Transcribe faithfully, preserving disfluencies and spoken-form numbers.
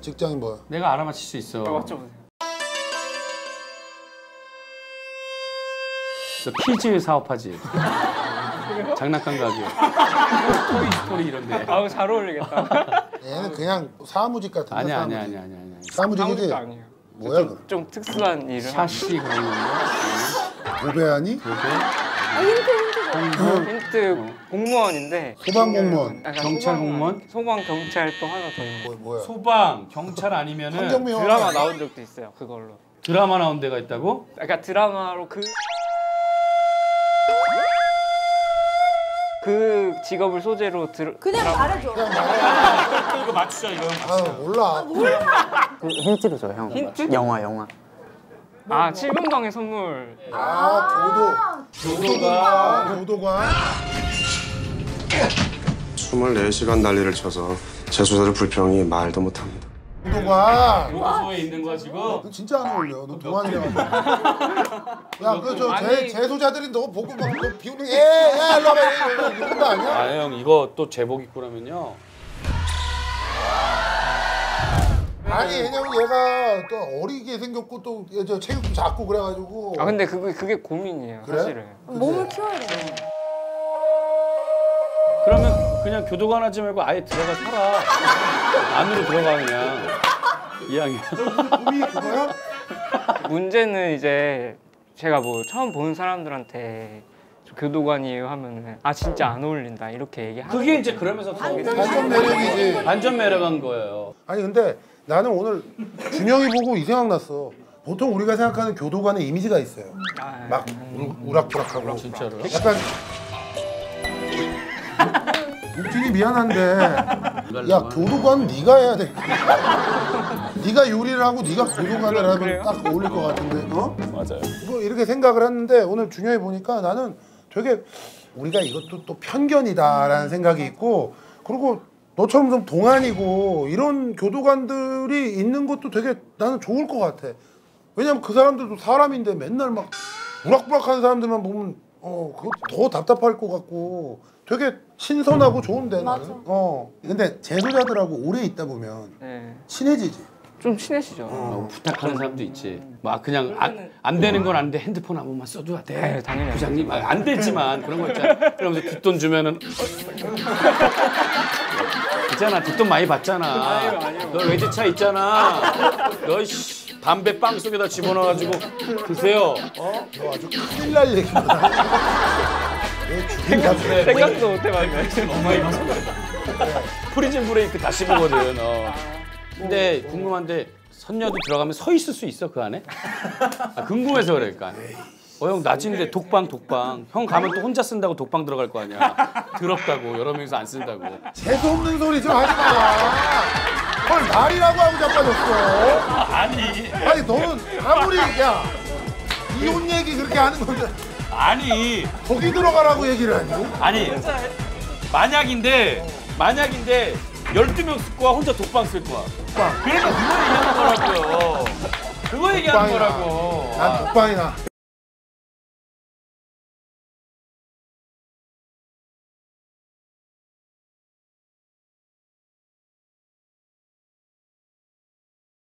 직장이 뭐야? 내가 알아맞힐 수 있어. 맞춰보세요. 너 퀴즈 사업하지? 장난감 가게. 토이 스토리 이런데. 아우 잘 어울리겠다. 얘는 그냥 사무직 같은데. 아니야 사무직. 아니야 아니야 아니야. 아니야. 사무직이지? 사무직도 아니에요. 뭐야 좀, 그럼? 좀 특수한 일을 샤시 그런 건가? 도배하니? 도배? 아, 힌트 힌트. 하고 힌트 공무원인데 소방 공무원. 약간 경찰 소방- 공무원? 소방 경찰 또 하나 더 있는 거. 뭐, 뭐야? 소방, 경찰 아니면은 환경미 드라마 나온 적도 있어요. 그걸로. 드라마 나온 데가 있다고? 약간 드라마로 그 그 직업을 소재로 들 그냥 드라마. 말해줘. 그냥 말해. 이거 맞추자 이거. 아 몰라. 힌트로 줘 형. 힌트? 영화 영화. 아 칠분방의 선물. 아 교도. 교도관. 교도관. 이십사 시간 난리를 쳐서 재수사들 불평이 말도 못합니다. 교도관. 교도소에 있는 거야 지금? 너 진짜 안 어울려. 너 동안이라. 야, 그 저 아니. 재소자들이 너 보고 막 너 비우는 예, 야, 일로 와봐. 이런 거 아니야? 아 형 이거 또 제복 입고 나면요. 아니 왜냐면 얘가 또 어리게 생겼고 또 저 체육도 작고 그래가지고. 아 근데 그게 그게 고민이에요. 그래? 사실은. 몸을 키워야 돼. 그러면 그냥 교도관 하지 말고 아예 들어가 살아. 안으로 들어가 그냥. 이왕이면. 몸이 그거야? 문제는 이제 제가 뭐 처음 보는 사람들한테 저 교도관이에요 하면은 아 진짜 안 어울린다 이렇게 얘기하는 그게 거죠. 이제 그러면서 더 반전 매력이지. 반전 매력한 거예요. 아니 근데 나는 오늘 준영이 보고 이 생각 났어. 보통 우리가 생각하는 교도관의 이미지가 있어요. 아, 막 우- 우락부락하고. 진짜로요? 약간 웃기니 미안한데 야 교도관 네가 해야 돼. 네가 요리를 하고 네가 교도관을 하면 그래요? 딱 어울릴 것 같은데. 어? 맞아요. 뭐 이렇게 생각을 했는데 오늘 준영이 보니까 나는 되게 우리가 이것도 또 편견이다라는 생각이 있고 그리고 너처럼 좀 동안이고 이런 교도관들이 있는 것도 되게 나는 좋을 것 같아. 왜냐면 그 사람들도 사람인데 맨날 막 우락부락하는 사람들만 보면 어 그거 더 답답할 것 같고 되게 신선하고 좋은데 맞아. 나는. 어 근데 재소자들하고 오래 있다 보면 네. 친해지지. 좀 친해지죠. 어, 부탁하는 사람도 있지. 막 그냥 안, 안 되는 건 안 돼. 핸드폰 한 번만 써줘야 돼. 네, 당연히 부장님 아, 안 되지만 그런 거 있잖아. 그러면서 뒷돈 주면은 있잖아. 뒷돈 많이 받잖아. 너 외제차 있잖아. 너 씨, 담배 빵 속에다 집어넣어가지고 드세요. 어? 너 아주 큰일 날 얘기구나. 내 죽인다. 네, 생각도 못 해봤네. 너무 많이 봐서 그래. 프리즌 브레이크 다시 보거든. 어. 근데 궁금한데 선녀도 들어가면 서 있을 수 있어 그 안에? 아, 궁금해서 그러니까. 어 형 낮인데 독방 독방. 형 가면 또 혼자 쓴다고 독방 들어갈 거 아니야. 더럽다고 여러 명이서 안 쓴다고. 재수 없는 소리 좀 하지 마. 헐 말이라고 하고 자빠졌어. 아니 아니 너는 아무리 야 이혼 얘기 그렇게 하는 건데 아니 거기 들어가라고 얘기를 하니? 아니 만약인데 만약인데 열두 명 쓸 거야 혼자 독방 쓸 거야. 독방. 그러니까 그거 얘기하는 거라고요. 그거 얘기하는 독방이나. 거라고. 난 독방이나.